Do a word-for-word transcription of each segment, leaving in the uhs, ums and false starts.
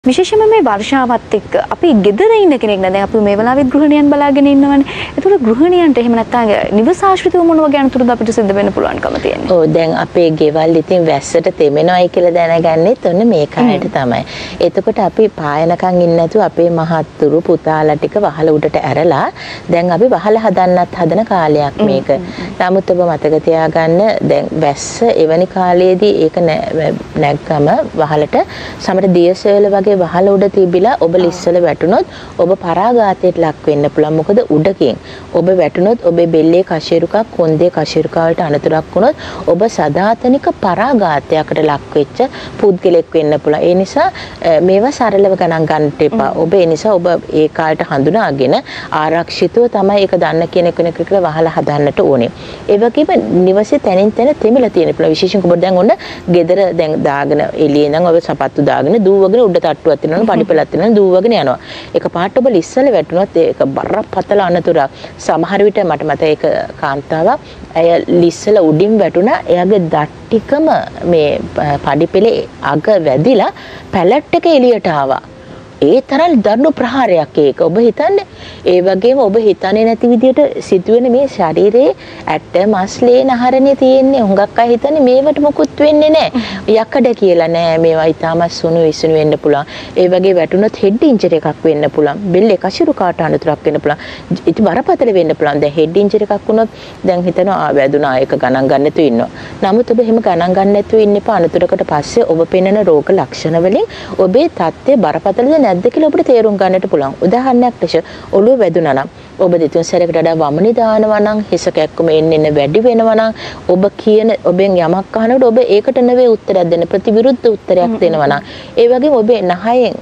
විශේෂයෙන්ම මේ වර්ෂාවත් එක්ක අපි ගෙදර ඉන්න කෙනෙක් නේද? දැන් අපි මේ වෙලාවෙත් ගෘහණියන් බලාගෙන ඉන්නවනේ. ඒතකොට ගෘහණියන්ට එහෙම නැත්නම් නිවස ආශ්‍රිතව මොන වගේ අනතුරුද අපිට සිද්ධ වෙන්න පුළුවන්කම තියෙන්නේ? ඔව් දැන් අපේ ගෙවල් ඉතින් වැස්සට තෙමෙනවයි කියලා දැනගන්නෙත් ඔන්න මේ කාලේට තමයි. එතකොට අපි පායනකම් ඉන්නේ නැතුව අපේ මහත්තුරු පුතාලා ටික වහල උඩට ඇරලා දැන් අපි වහල හදන්නත් හදන කාලයක් මේක. නමුත් ඔබ මතක තියාගන්න දැන් වැස්ස එවැනි කාලයේදී ඒක නැග්ගම වහලට සමහර දියසෙවල වගේ වහල උඩ තිබිලා ඔබ ලිස්සල වැටුනොත් ඔබ පරාඝාතයට ලක් වෙන්න පුළුවන්. මොකද උඩකින් ඔබ වැටුනොත් ඔබේ බෙල්ලේ කශේරුකක් කොන්දේ කශේරුකාවට අනතුරක් වුණොත් ඔබ සදාතනික පරාඝාතයකට ලක් වෙච්ච පුද්ගලෙක් වෙන්න පුළුවන්. ඒ නිසා මේවා සරලව ගණන් ගන්නට එපා. ඔබ ඒ නිසා ඔබ ඒ කාලට හඳුනාගෙන ආරක්ෂිතව තමයි ඒක දන්න කියන කෙනෙක් කියලා වහලා හදන්නට ඕනේ. ඒ වගේම නිවසේ තැනින් තැන තෙමිලා තියෙන පුළුවන්. විශේෂයෙන් ඔබ දැන් ඔන්න ගෙදර දැන් දාගෙන එළියේ ඉඳන් ඔබ සපත්තු දාගෙන දූවගෙන උඩ තට්ටුවක් තියෙනවා පඩිපෙලක් තියෙනවා දූවගෙන යනවා. ඒක පාට ඔබ ලිස්සල වැටුනොත් ඒක බරපතල අනතුරක්. සමහර විට මට මතක ඒක කාන්තාවක් ඇය ලිස්සල උඩින් වැටුණා. එයාගේ දත් ටිකම මේ පඩිපෙලේ අග වැදිලා පැලට් එක එළියට ආවා. ඒ තරම් දරුණු ප්‍රහාරයක් ඒක. ඔබ හිතන්නේ ඒ වගේම ඔබ හිතන්නේ නැති විදිහට සිදුවෙන මේ ශරීරයේ ඇට මස්ලේ නහරනේ තියෙන්නේ. හුඟක් අය හිතන්නේ මේවට මොකුත් වෙන්නේ නැහැ. යකඩ කියලා නෑ. මේවා ඊටමත් සුණු විසුණු වෙන්න පුළුවන්. ඒ වගේ වැටුනොත් හෙඩ් ඉන්ජරි එකක් වෙන්න පුළුවන්. බෙල්ලේ කශිරු කාට අනතුරක් වෙන්න පුළුවන්. ඉතින් බරපතල වෙන්න පුළුවන්. දැන් හෙඩ් ඉන්ජරි එකක් වුණොත් දැන් හිතනවා ආ වැදුනා ඒක ගණන් ගන්න නැතුව ඉන්නවා. නමුත් ඔබ එහෙම ගණන් ගන්න නැතුව ඉන්න එපා. අනතුරකට පස්සේ ඔබ පෙනෙන රෝග ලක්ෂණ වලින් ඔබේ තත්ත්වය බරපතලද නැද්ද කියලා ඔබට තේරුම් ගන්නට පුළුවන්. උදාහරණයක් ලෙස ඔළුව වැදුනා නම් ඔබ දෙතුන් සැරයකට වඩා වමනේ දානවා නම් හිස කැක්කුම එන්න එන්න වැඩි වෙනවා නම් ඔබ කියන ඔබෙන් යමක් අහනකොට ඔබ ඒකට නෙවෙයි උත්තරයක් දෙන්න ප්‍රතිවිරුද්ධ උත්තරයක් දෙනවා නම් ඒ වගේම ඔබේ නහයෙන්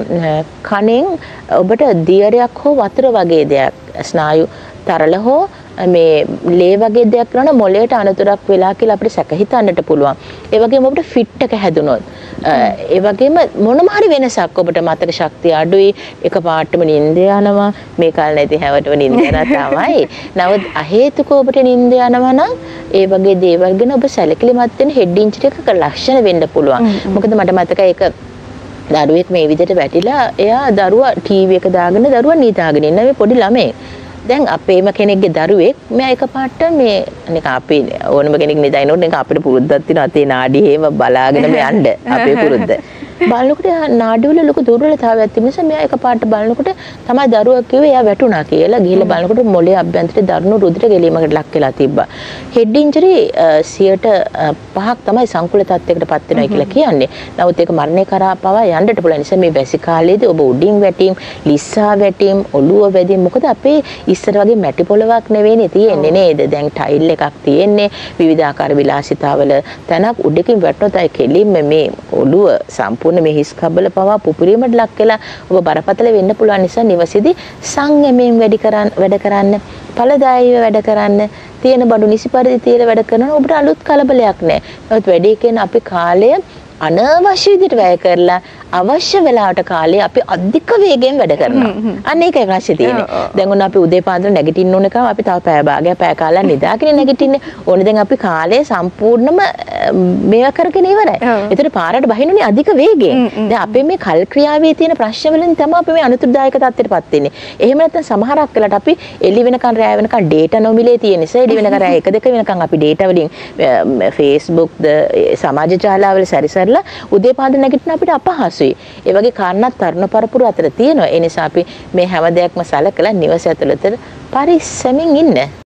කනෙන් ඔබට දියරයක් හෝ වතුර වගේ දෙයක් ස්නායු තරල හෝ මේ ලේ වගේ දෙයක් කරන මොළයට අනතුරක් වෙලා කියලා අපිට සැක හිතන්නට පුළුවන්. ඒ වගේම ඔබට ෆිට් එක හැදුනොත් ඒ වගේම මොනම හරි වෙනසක් ඔබට මතක ශක්තිය අඩුයි එකපාරටම නිින්ද යනවා මේ කාලේ නැති හැවටම නිින්ද යනවා තමයි. නමුත් අහේතුක ඔබට නිින්ද යනවා නම් ඒ වගේ දේවල් ගැන ඔබ සැලකිලිමත් වෙන හෙඩ් ඉන්ජරි එකක ලක්ෂණ වෙන්න පුළුවන්. මොකද මට මතකයි ඒක දරුවෙක් මේ විදිහට වැටිලා එයා දරුවා ටීවී එක දාගෙන දරුවා නිදාගෙන ඉන්න මේ පොඩි ළමයි. දැන් අපේම කෙනෙක්ගේ දරුවෙක් මෙයා එකපාරට මේ නිකන් අපි ඕනම කෙනෙක් නිදාිනකොට නිකන් අපිට පුරුද්දක් තියෙනවා අතේ නාඩි හේම බලාගෙන මේ යන්න අපේ පුරුද්ද. බලනකොට නාඩි වල ලොකු දුර්වලතාවයක් තිබෙන නිසා මෙයා එකපාරට බලනකොට තමයි දරුවා කිව්වේ එයා වැටුණා කියලා. ගිහිල්ලා බලනකොට මොළයේ අභ්‍යන්තරේ දරුණු රුධිර ගැලීමකට ලක් වෙලා තිබ්බා. හෙඩ් ඉන්ජරි සියයට පහක් තමයි සංකුල තත්යකට පත් වෙනවා කියලා කියන්නේ. නමුත් ඒක මරණය කරා පවා යන්නට පුළුවන් නිසා මේ වැසි කාලයේදී ඔබ උඩින් වැටීම්, ලිස්සා වැටීම්, ඔළුව වැදීම් මොකද අපේ ඉස්සර වගේ මැටි පොලවක් නෙවෙයිනේ තියෙන්නේ නේද? දැන් ටයිල් එකක් තියෙන්නේ විවිධාකාර විලාසිතාවල තැනක් උඩකින් වැටුනොත් අය කෙලින්ම මේ ඔළුව සම්පූර්ණ මේ හිස් කබල පවා පුපුරීමට ලක් වෙලා ඔබ බරපතල වෙන්න පුළුවන් නිසා නිවසේදී සංයමයෙන් වැඩි කරන්න වැඩ කරන්න ඵලදායීව වැඩ කරන්න තියෙන බඩු නිසි පරිදි තියලා වැඩ කරනවා ඔබට අලුත් කලබලයක් නැහැ. නමුත් වැඩි කියන අපි කාලය අනවශ්‍ය විදිහට වැය කරලා අවශ්‍ය වෙලාවට කාලේ අපි අධික වේගයෙන් වැඩ කරනවා. අන්න ඒකයි ප්‍රශ්නේ තියෙන්නේ. දැන් ඔන්න අපි උදේ පාන්දර නැගිටින්න ඕන එකම අපි තව පැය භාගයක් පැය කාලයක් නිදාගෙන නැගිටින්නේ. ඕනේ දැන් අපි කාලේ සම්පූර්ණම මේවා කරගෙන ඉවරයි. ඒතර පාරට බහිනුනේ අධික වේගයෙන්. දැන් අපේ මේ කල් ක්‍රියාවේ තියෙන ප්‍රශ්න වලින් තමයි අපි මේ අනුතුරුදායක තත්ත්වයටපත් වෙන්නේ. එහෙම නැත්නම් සමහරක් වෙලාවට අපි එළි වෙනකන් රැය වෙනකන් ඩේටා නොමිලේ තියෙන නිසා එළි වෙනකන් රැය එක දෙක වෙනකන් අපි ඩේටා වලින් Facebook ද සමාජ ජාලාවල සැරිසරලා උදේ පාන්දර නැගිටින අපිට අපහසුයි. ඒ වගේ කාරණා තරුණ පරපුර අතර තියෙනවා. ඒ නිසා අපි මේ හැම දෙයක්ම සලකලා නිවස ඇතුළත පරිස්සමින් ඉන්න.